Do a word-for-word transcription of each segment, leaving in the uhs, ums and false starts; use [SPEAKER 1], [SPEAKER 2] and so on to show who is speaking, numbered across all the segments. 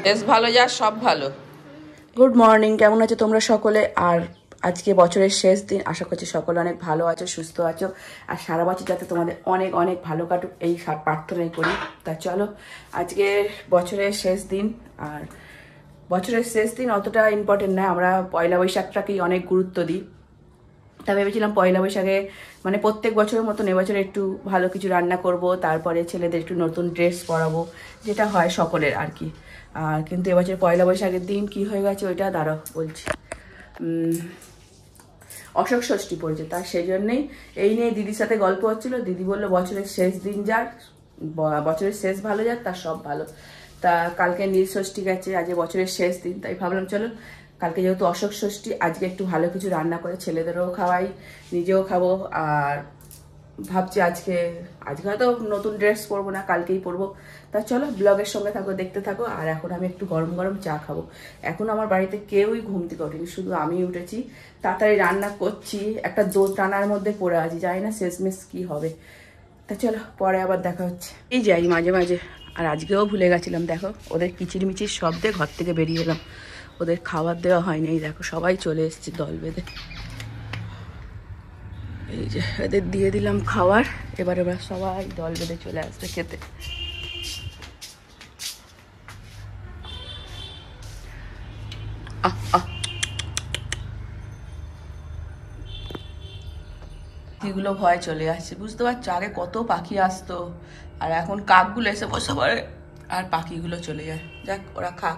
[SPEAKER 1] বেশ ভালো যা সব ভালো। গুড মর্নিং, কেমন আছো তোমরা সকলে? আর আজকে বছরের শেষ দিন, আশা করছি সকলে অনেক ভালো আছো, সুস্থ আছো, আর সারা বছর যাতে তোমাদের অনেক অনেক ভালো কাটুক এই প্রার্থনাই করি। তা চলো, আজকে বছরের শেষ দিন, আর বছরের শেষ দিন অতটা ইম্পর্টেন্ট না, আমরা পয়লা বৈশাখটাকেই অনেক গুরুত্ব দিই। তা ভেবেছিলাম পয়লা বৈশাখে মানে প্রত্যেক বছরের মতন এবছরে একটু ভালো কিছু রান্না করব, তারপরে ছেলেদের একটু নতুন ড্রেস পরাবো, যেটা হয় সকলের আর কি। আর কিন্তু এবছর পয়লা বৈশাখের দিন কি হয়ে গেছে ওইটা দাঁড়াও বলছি, অশোক ষষ্ঠী পড়েছে, তা সেই জন্যেই এই নিয়ে দিদির সাথে গল্প হচ্ছিলো। দিদি বললো বছরের শেষ দিন যার, বছরের শেষ ভালো যাক তার সব ভালো। তা কালকে নীল ষষ্ঠী গেছে, আজকে বছরের শেষ দিন, তাই ভাবলাম চলো কালকে যেহেতু অশোক ষষ্ঠী, আজকে একটু ভালো কিছু রান্না করে ছেলেদেরও খাওয়াই, নিজেও খাবো। আর ভাবছি আজকে আজকে হয়তো নতুন ড্রেস পরবো না, কালকেই পরবো। তা চলো ব্লগের সঙ্গে থাকো, দেখতে থাকো। আর এখন আমি একটু গরম গরম চা খাবো। এখন আমার বাড়িতে কেউই ঘুম থেকে ওঠেনি, শুধু আমি উঠেছি, তাড়াতাড়ি রান্না করছি, একটা দো টানার মধ্যে পড়ে আছি, জানি না শেষমেশ কি হবে। তা চলো পরে আবার দেখা হচ্ছে। এই যাই মাঝে মাঝে, আর আজকেও ভুলে গেছিলাম, দেখো ওদের কিচিরমিচির শব্দে ঘর থেকে বেরিয়ে এলাম, ওদের খাবার দেওয়া হয়নি। এই দেখো সবাই চলে এসেছে দল বেঁধে, এই যে এদের দিয়ে দিলাম খাবার, এবার এবার সবাই দল বেঁধে চলে আসবে খেতে। পাখিগুলো ভয় চলে আসছে, বুঝতে পারছো? আগে কত পাখি আসতো, আর এখন কাকগুলো এসে বসে পড়ে আর পাখিগুলো চলে যায়। যাক, ওরা খাক।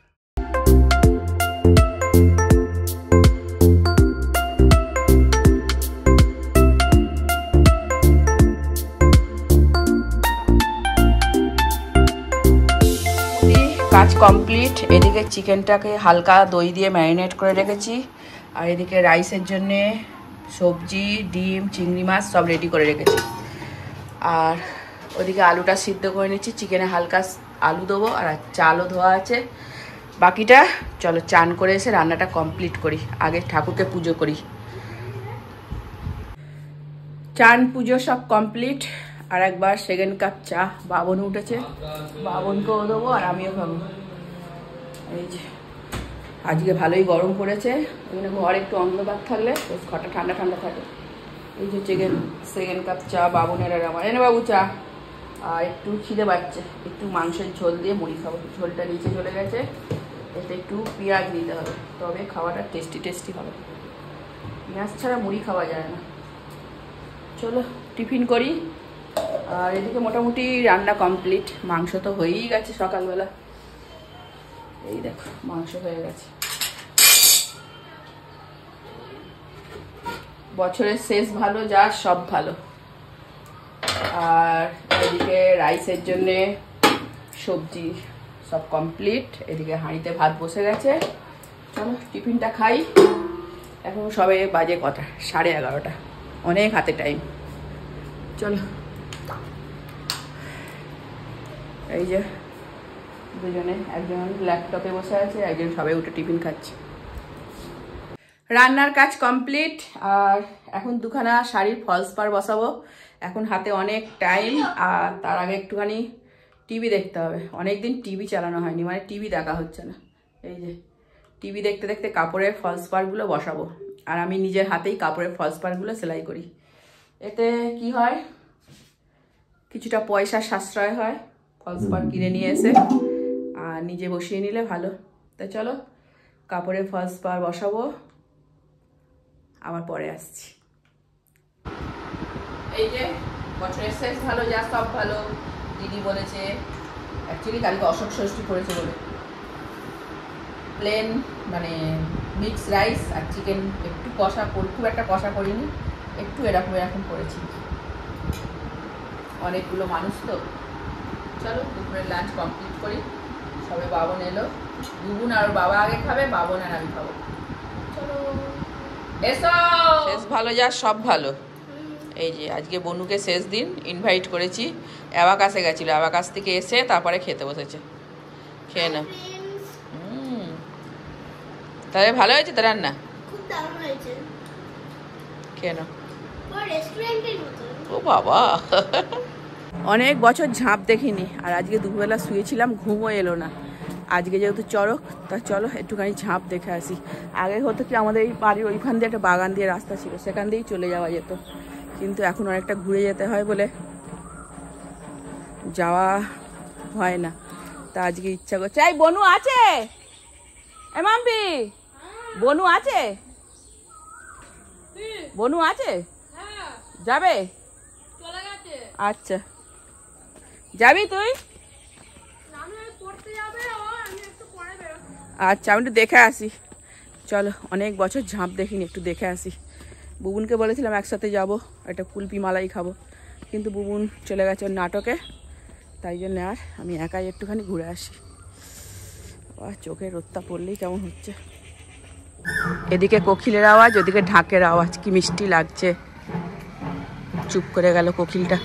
[SPEAKER 1] কাজ কমপ্লিট। এদিকে চিকেনটাকে হালকা দই দিয়ে ম্যারিনেট করে রেখেছি, আর এদিকে রাইসের জন্যে সবজি, ডিম, চিংড়ি মাছ সব রেডি করে রেখেছি। আর ওদিকে আলুটা সিদ্ধ করে নিচ্ছি, চিকেনে হালকা আলু দেবো, আর চালও ধোয়া আছে। বাকিটা চলো চান করে এসে রান্নাটা কমপ্লিট করি, আগে ঠাকুরকে পুজো করি। চান পুজো সব কমপ্লিট, আর একবার সেকেন্ড কাপ চা। বাবন উঠেছে, বাবনকেও দেবো আর আমিও খাবো। এই যে আজকে ভালোই গরম পড়েছে, ওখানে ঘর একটু অন্ধকার থাকলে বেশ ঘরটা ঠান্ডা ঠান্ডা থাকে। এই যে সেকেন্ড সেকেন্ড কাপ চা বাবনের আর আমার। এনে বাবু চা। আর একটু খিদে পাচ্ছে, একটু মাংসের ঝোল দিয়ে মুড়ি খাবো। ঝোলটা নিচে চলে গেছে, এতে একটু পেঁয়াজ দিতে হবে, তবে খাওয়াটা টেস্টি টেস্টি হবে। পেঁয়াজ ছাড়া মুড়ি খাওয়া যায় না। চলো টিফিন করি। আর এদিকে মোটামুটি রান্না কমপ্লিট, মাংস তো হয়েই গেছে সকালবেলা। এই দেখো মাংস হয়ে গেছে। বছরের শেষ ভালো যা সব ভালো। আর এদিকে রাইসের জন্যে সবজি সব কমপ্লিট, এদিকে হাঁড়িতে ভাত বসে গেছে। চলো টিফিনটা খাই। এখন সবে বাজে কটা, সাড়ে এগারোটা, অনেক হাতে টাইম। চলো, এই যে দুজনে, একজন ল্যাপটপে বসে আছে, একজন সবাই উঠে টিফিন খাচ্ছে। রান্নার কাজ কমপ্লিট, আর এখন দুখানা শাড়ির ফলস পার বসাবো। এখন হাতে অনেক টাইম, আর তার আগে একটুখানি টিভি দেখতে হবে। অনেকদিন টিভি চালানো হয়নি, মানে টিভি দেখা হচ্ছে না। এই যে টিভি দেখতে দেখতে কাপড়ের ফলস পারগুলো বসাবো, আর আমি নিজের হাতেই কাপড়ের ফলস পারগুলো সেলাই করি। এতে কি হয়, কিছুটা পয়সা সাশ্রয় হয়, ফলস পার কিনে নিয়ে এসে আর নিজে বসিয়ে নিলে ভালো। তাই চলো কাপড়ের ফলস পার বসাবো, আবার পরে আসছি। এই যে বছরের শেষ ভালো যা সব ভালো, দিদি বলেছে। অ্যাকচুয়ালি কালকে অশোক ষষ্ঠী করেছে বলে প্লেন মানে মিক্স রাইস আর চিকেন, একটু কষা, খুব একটা কষা করিনি, একটু এরকম এরকম করেছি। অনেকগুলো মানুষ তো। চলো দুপুরের লাঞ্চ কমপ্লিট করি। সবে বাবন এলো, দুগুন আর বাবা আগে খাবে, বাবন আর আমি খাবো। চলো এসো। শেষ ভালো যা সব ভালো। এই যে আজকে বনুকে শেষ দিন, ইনভাইট করেছি। অ্যাবাকাসে গেছিলো, অ্যাবাকাস থেকে এসে তারপরে খেতে বসেছে। খেয়ে না। হুম, তাহলে ভালো হয়েছে তো রান্না? খুব দারুণ হয়েছে। খেয়ে নাও। ও বাবা, অনেক বছর ঝাঁপ দেখিনি, আর আজকে দুপুরবেলা শুয়েছিলাম, ঘুমও এলো না। আজকে যেহেতু চড়ক, তা চলো একটুখানি ঝাঁপ দেখে আসি। আগে হতো কি আমাদের এই বাড়ির ওইখান দিয়ে একটা বাগান দিয়ে রাস্তা ছিল, সেখান দিয়েই চলে যাওয়া যেত, কিন্তু এখন অনেকটা ঘুরে যেতে হয় বলে যাওয়া হয় না। তা আজকে ইচ্ছা করছে। এই বনু আছে? এ মাম্পি, বনু আছে? বনু আছে? যাবে? আচ্ছা, যাবি তুই? আচ্ছা, আমি একটু দেখে আসি। চলো, অনেক বছর ঝাঁপ দেখিনি, একটু দেখে আসি। বুবুনকে বলেছিলাম একসাথে যাব, একটা কুলপি মালাই খাবো, কিন্তু বুবুন চলে গেছে ওর নাটকে, তাই জন্য আর আমি একাই একটুখানি ঘুরে আসি। আর চোখে রোদটা পড়লেই কেমন হচ্ছে। এদিকে কোকিলের আওয়াজ, ওদিকে ঢাকের আওয়াজ, কি মিষ্টি লাগছে। চুপ করে গেল কোকিলটা।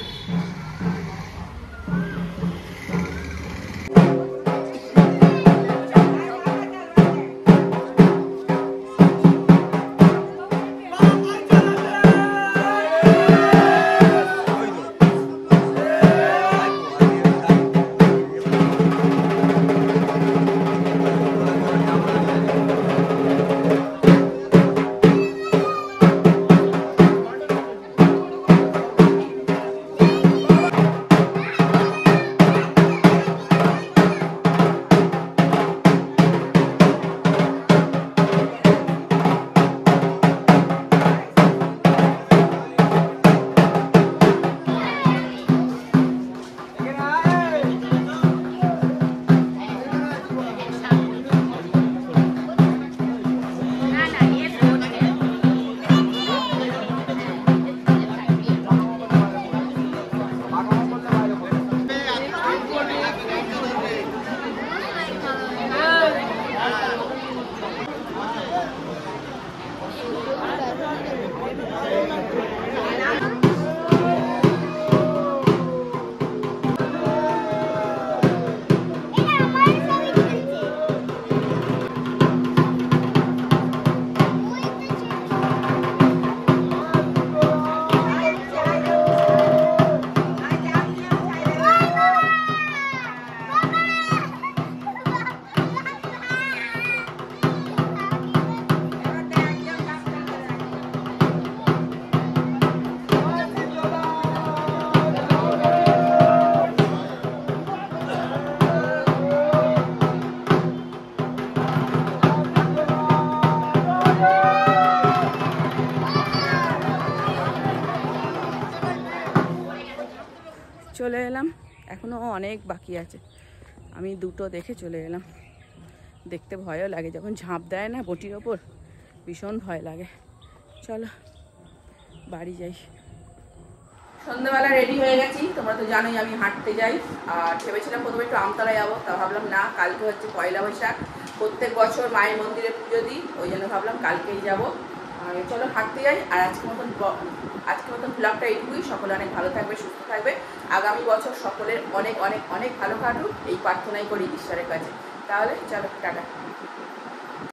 [SPEAKER 1] চলে এলাম, এখনো অনেক বাকি আছে। আমি দুটো দেখে চলে এলাম। দেখতে ভয়ও লাগে, যখন ঝাঁপ দেয় না বটির ওপর, ভীষণ ভয় লাগে। চলো বাড়ি যাই। সন্ধ্যাবেলা রেডি হয়ে গেছি, তোমরা তো জানোই আমি হাঁটতে যাই। আর ভেবেছিলাম প্রথমে একটু আমতলা যাবো, তা ভাবলাম না, কালকে হচ্ছে পয়লা বৈশাখ, প্রত্যেক বছর মায়ের মন্দিরে পুজো দিই, ওই জন্য ভাবলাম কালকেই যাবো। আর চলো হাঁটতে যাই। আর আজকের মতন আজকের মতন ব্লগটা এইটুকুই। সকলে অনেক ভালো থাকবে, সুস্থ থাকবে। আগামী বছর সকলের অনেক অনেক অনেক ভালো কাটুক, এই প্রার্থনাই করি ঈশ্বরের কাছে। তাহলে চলো, টাটা।